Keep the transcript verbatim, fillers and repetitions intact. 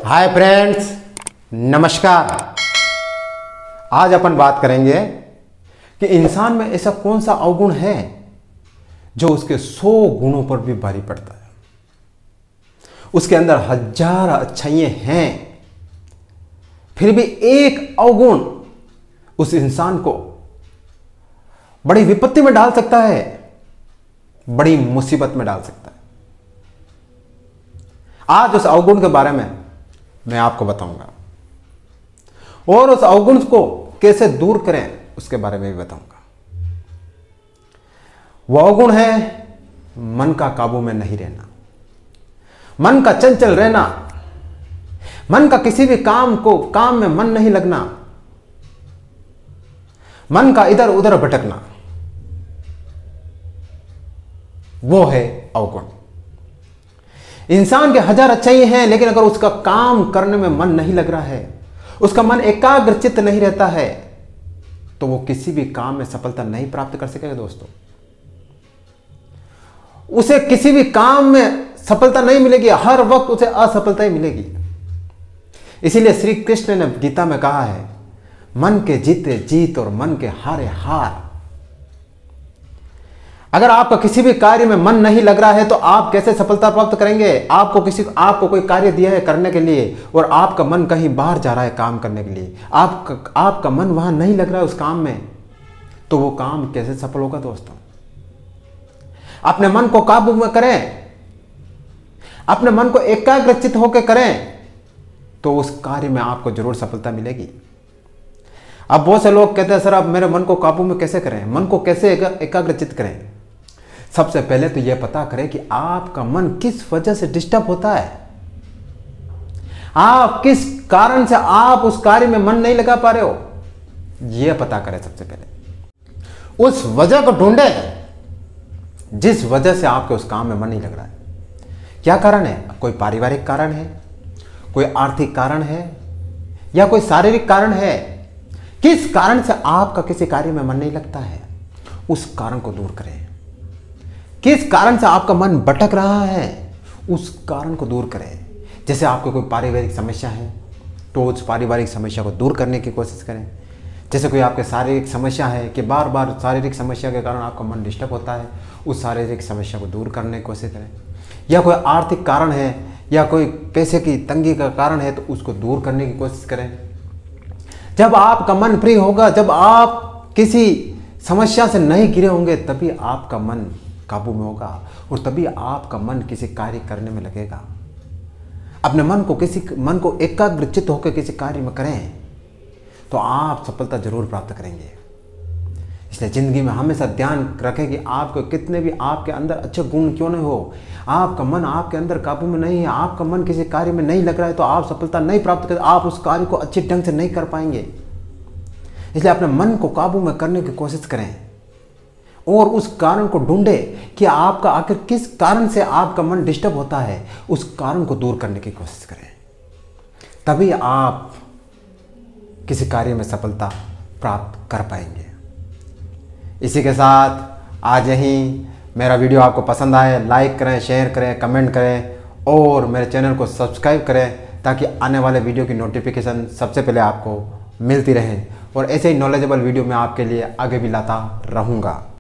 Hi friends, नमस्कार। आज अपन बात करेंगे कि इंसान में ऐसा कौन सा अवगुण है जो उसके सौ गुणों पर भी भारी पड़ता है। उसके अंदर हजार अच्छाइयां हैं, फिर भी एक अवगुण उस इंसान को बड़ी विपत्ति में डाल सकता है, बड़ी मुसीबत में डाल सकता है। आज उस अवगुण के बारे में मैं आपको बताऊंगा और उस अवगुण को कैसे दूर करें उसके बारे में भी बताऊंगा। वह अवगुण है मन का काबू में नहीं रहना, मन का चंचल रहना, मन का किसी भी काम को काम में मन नहीं लगना, मन का इधर उधर भटकना, वो है अवगुण। इंसान के हजार अच्छाई हैं, लेकिन अगर उसका काम करने में मन नहीं लग रहा है, उसका मन एकाग्रचित्त नहीं रहता है, तो वो किसी भी काम में सफलता नहीं प्राप्त कर सकेगा। दोस्तों, उसे किसी भी काम में सफलता नहीं मिलेगी, हर वक्त उसे असफलता ही मिलेगी। इसीलिए श्री कृष्ण ने गीता में कहा है, मन के जीते जीत और मन के हारे हार। अगर आपका किसी भी कार्य में मन नहीं लग रहा है तो आप कैसे सफलता प्राप्त करेंगे। आपको किसी आपको कोई कार्य दिया है करने के लिए और आपका मन कहीं बाहर जा रहा है काम करने के लिए, आपका आपका मन वहां नहीं लग रहा है उस काम में, तो वो काम कैसे सफल होगा। दोस्तों, अपने मन को काबू में करें, अपने मन को एकाग्रचित्त होकर करें, तो उस कार्य में आपको जरूर सफलता मिलेगी। अब बहुत से लोग कहते हैं, सर आप मेरे मन को काबू में कैसे करें, मन को कैसे एकाग्रचित्त करें। सबसे पहले तो यह पता करें कि आपका मन किस वजह से डिस्टर्ब होता है, आप किस कारण से आप उस कार्य में मन नहीं लगा पा रहे हो, यह पता करें। सबसे पहले उस वजह को ढूंढें जिस वजह से आपके उस काम में मन नहीं लग रहा है। क्या कारण है? कोई पारिवारिक कारण है, कोई आर्थिक कारण है, या कोई शारीरिक कारण है। किस कारण से आपका किसी कार्य में मन नहीं लगता है, उस कारण को दूर करें। किस कारण से आपका मन भटक रहा है, उस कारण को दूर करें। जैसे आपको कोई पारिवारिक समस्या है तो उस पारिवारिक समस्या को दूर करने की कोशिश करें। जैसे कोई आपके शारीरिक समस्या है कि बार बार शारीरिक समस्या के कारण आपका मन डिस्टर्ब होता है, उस शारीरिक समस्या को दूर करने की कोशिश करें। या कोई आर्थिक कारण है या कोई पैसे की तंगी का कारण है तो उसको दूर करने की कोशिश करें। जब आपका मन फ्री होगा, जब आप किसी समस्या से नहीं घिरे होंगे, तभी आपका मन काबू में होगा और तभी आपका मन किसी कार्य करने में लगेगा। अपने मन को किसी मन को एकाग्रचित्त होकर किसी कार्य में करें तो आप सफलता जरूर प्राप्त करेंगे। इसलिए जिंदगी में हमेशा ध्यान रखें कि आपको कितने भी आपके अंदर अच्छे गुण क्यों नहीं हो, आपका मन आपके अंदर काबू में नहीं है, आपका मन किसी कार्य में नहीं लग रहा है, तो आप सफलता नहीं प्राप्त कर, आप उस कार्य को अच्छे ढंग से नहीं कर पाएंगे। इसलिए अपने मन को काबू में करने की कोशिश करें और उस कारण को ढूंढें कि आपका आखिर किस कारण से आपका मन डिस्टर्ब होता है, उस कारण को दूर करने की कोशिश करें। तभी आप किसी कार्य में सफलता प्राप्त कर पाएंगे। इसी के साथ आज यहीं मेरा वीडियो आपको पसंद आए, लाइक करें, शेयर करें, कमेंट करें और मेरे चैनल को सब्सक्राइब करें ताकि आने वाले वीडियो की नोटिफिकेशन सबसे पहले आपको मिलती रहे और ऐसे ही नॉलेजेबल वीडियो मैं आपके लिए आगे भी लाता रहूँगा।